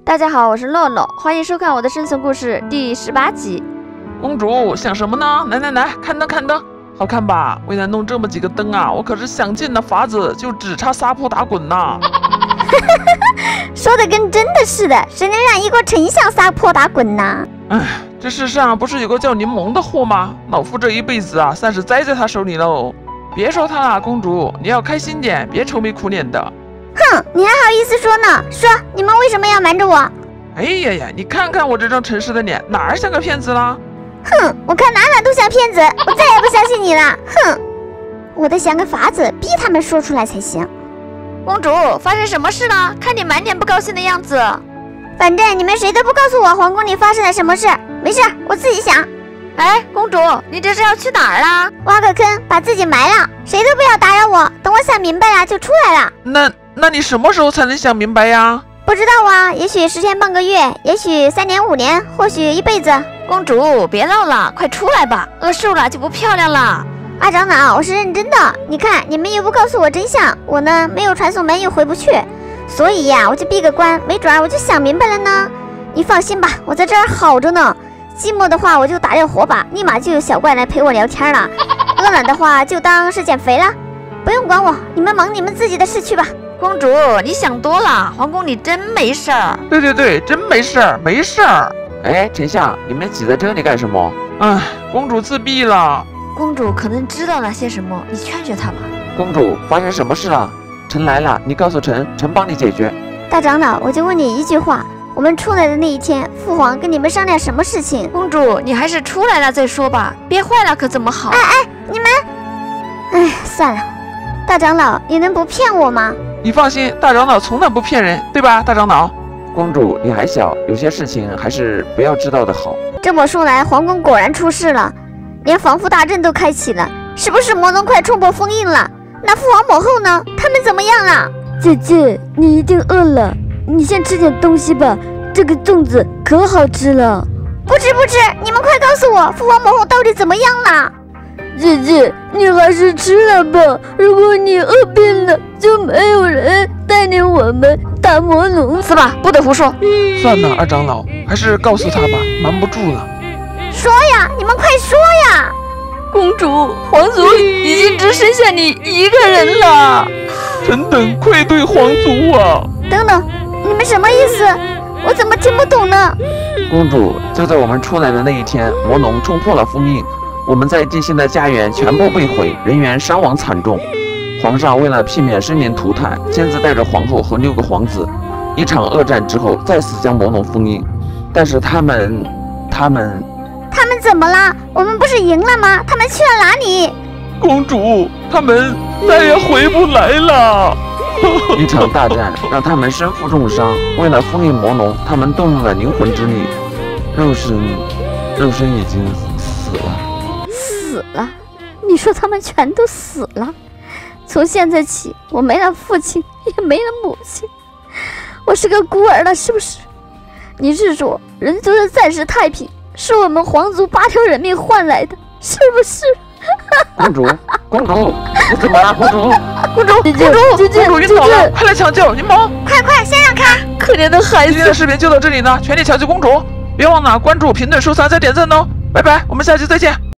大家好，我是洛洛，欢迎收看我的生存故事第18集。 公主想什么呢？来，看灯看灯，好看吧？为了弄这么几个灯啊，我可是想尽了法子，就只差撒泼打滚呐。 说的跟真的似的，谁能让一个丞相撒泼打滚呢？ 哎，这世上不是有个叫柠檬的货吗？老夫这一辈子啊，算是栽在他手里喽。别说他了，公主，你要开心点，别愁眉苦脸的。 哼，你还好意思说呢？说你们为什么要瞒着我？ 哎呀，你看看我这张诚实的脸，哪儿像个骗子啦？ 哼，我看哪都像骗子，我再也不相信你了。哼，我得想个法子逼他们说出来才行。 公主，发生什么事了？看你满脸不高兴的样子。 反正你们谁都不告诉我皇宫里发生了什么事，没事，我自己想。 哎，公主，你这是要去哪儿啦？ 挖个坑把自己埋了，谁都不要打扰我，等我想明白了就出来了。 那你什么时候才能想明白呀？ 不知道啊，也许10天半个月，也许3年5年，或许一辈子。 公主，别闹了，快出来吧，饿瘦了就不漂亮了。 二长老，我是认真的。你看，你们又不告诉我真相，我呢没有传送门又回不去，所以呀，我就闭个关，没准我就想明白了呢。你放心吧，我在这儿好着呢。寂寞的话，我就打热火把，立马就有小怪来陪我聊天了。饿了的话，就当是减肥了。不用管我，你们忙你们自己的事去吧。 公主，你想多了，皇宫里真没事儿。 对，真没事儿。 哎，丞相，你们挤在这里干什么？ 哎，公主自闭了。 公主可能知道了些什么，你劝劝她吧。 公主，发生什么事了？臣来了，你告诉臣，臣帮你解决。 大长老，我就问你一句话，我们出来的那一天，父皇跟你们商量什么事情？ 公主，你还是出来了再说吧，憋坏了可怎么好？ 你们，算了。大长老，你能不骗我吗？ 你放心，大长老从来不骗人，对吧，大长老？ 公主，你还小，有些事情还是不要知道的好。 这么说来，皇宫果然出事了，连防护大阵都开启了，是不是魔龙快冲破封印了？那父王母后呢？他们怎么样了？ 姐姐，你一定饿了，你先吃点东西吧，这个粽子可好吃了。 不吃，你们快告诉我，父王母后到底怎么样了？ 姐姐，你还是吃了吧，如果你饿病了，就没有人带领我们打魔龙。 是吧？不得胡说。 算了，二长老，还是告诉他吧，瞒不住了。 说呀，你们快说呀！ 公主，皇族已经只剩下你一个人了。 臣等愧对皇族啊！ 等等，你们什么意思？我怎么听不懂呢？ 公主，就在我们出来的那一天，魔龙冲破了封印，我们在地心的家园全部被毁，人员伤亡惨重。皇上为了避免生灵涂炭，亲自带着皇后和6个皇子，一场恶战之后再次将魔龙封印。但是他们怎么了？我们不是赢了吗？他们去了哪里？ 公主，他们再也回不来了。 一场大战让他们身负重伤，为了封印魔龙，他们动用了灵魂之力，肉身已经死了。 死了？你说他们全都死了？从现在起，我没了父亲，也没了母亲，我是个孤儿了，是不是？你是说人族的暂时太平是我们皇族8条人命换来的，是不是？ 公主，你怎么了？公主， 姐姐， 公主晕倒了，快来抢救！柠檬， 快，先让开！ 可怜的孩子。 今天的视频就到这里呢，全力抢救公主，别忘了关注、评论、收藏、再点赞哦！拜拜，我们下期再见。